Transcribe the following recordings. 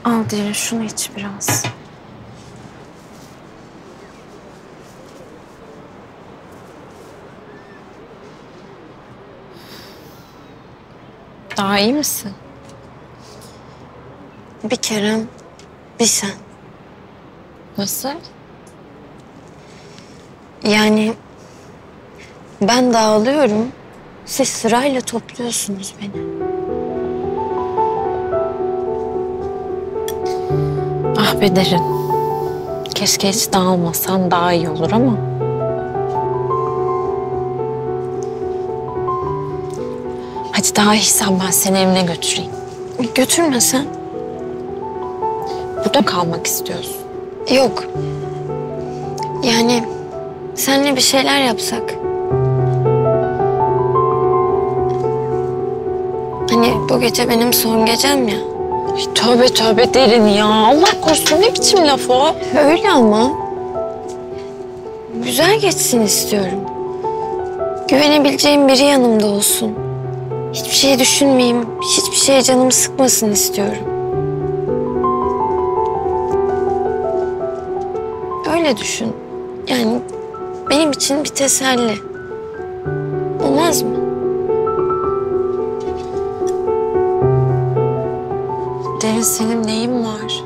Al derin, şunu iç biraz. Daha iyi misin? Bir Kerem, bir sen. Nasıl? Yani ben dağılıyorum, siz sırayla topluyorsunuz beni. Ah be derin. Keşke hiç dağılmasan daha iyi olur ama. Hadi daha iyisen ben seni evine götüreyim. Götürmesen? Burada kalmak istiyorsun. Yok. Yani seninle bir şeyler yapsak. Hani bu gece benim son gecem ya. Ay, tövbe tövbe derin ya. Allah korusun, ne biçim laf o? Öyle ama. Güzel geçsin istiyorum. Güvenebileceğim biri yanımda olsun. Hiçbir şey düşünmeyeyim, hiçbir şeye canımı sıkmasın istiyorum. Öyle düşün. Yani benim için bir teselli. Olmaz mı? Derin, senin neyin var?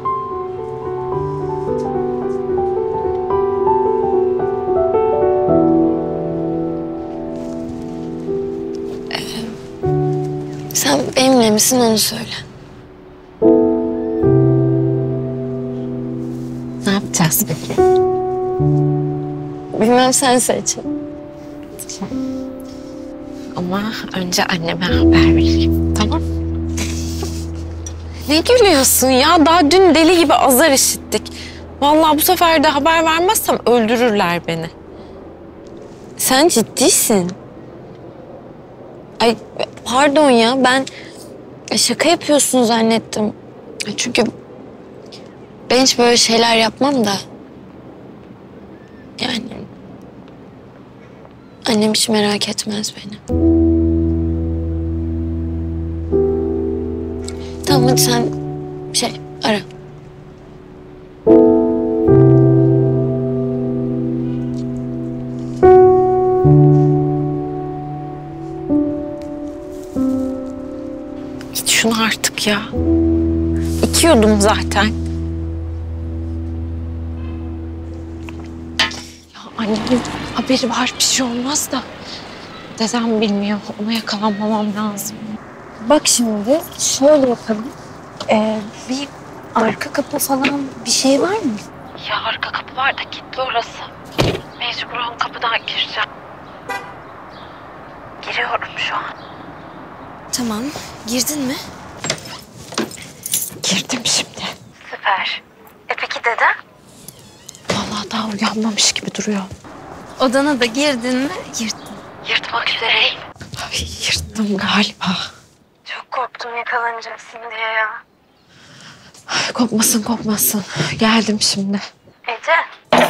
Sen benimle misin onu söyle. Ne yapacağız peki? Bilmem, sen seç. Ama önce anneme haber vereyim, tamam? Ne gülüyorsun ya? Daha dün deli gibi azar işittik. Vallahi bu sefer de haber vermezsem öldürürler beni. Sen ciddisin. Ay pardon ya, ben şaka yapıyorsun zannettim. Çünkü ben hiç böyle şeyler yapmam da. Yani annem hiç merak etmez beni. Tamam hadi sen ara. Git şunu artık ya. İçiyordum zaten. Ya annemin haberi var, bir şey olmaz da. Dedem bilmiyor. Ona yakalanmamam lazım. Bak şimdi şöyle yapalım. Bir arka kapı falan bir şey var mı? Ya arka kapı var da kilitli orası. Mecburen kapıdan gireceğim. Giriyorum şu an. Tamam, girdin mi? Girdim şimdi. Süper. Peki dede? Vallahi daha uyanmamış gibi duruyor. Odana da girdin mi? Girdin. Yırtmak üzereyim. Ay, yırttım galiba. Çok korktum yakalanacaksın diye ya. Ay, kopmasın kopmasın. Geldim şimdi. Ece.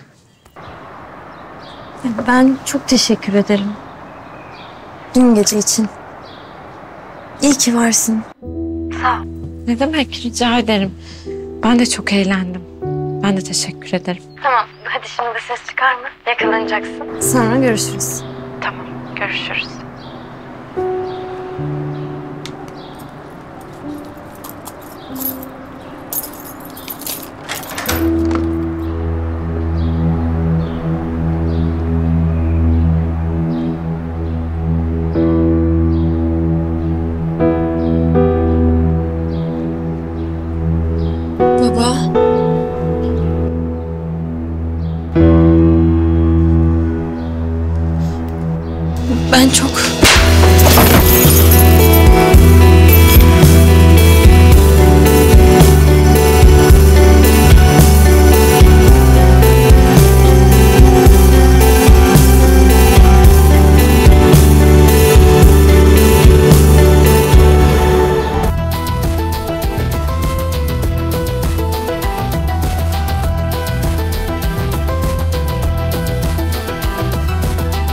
Ben çok teşekkür ederim. Dün gece için. İyi ki varsın. Ne demek, rica ederim. Ben de çok eğlendim. Ben de teşekkür ederim. Tamam. Hadi şimdi ses çıkarma. Yakalanacaksın. Sonra görüşürüz. Tamam, görüşürüz.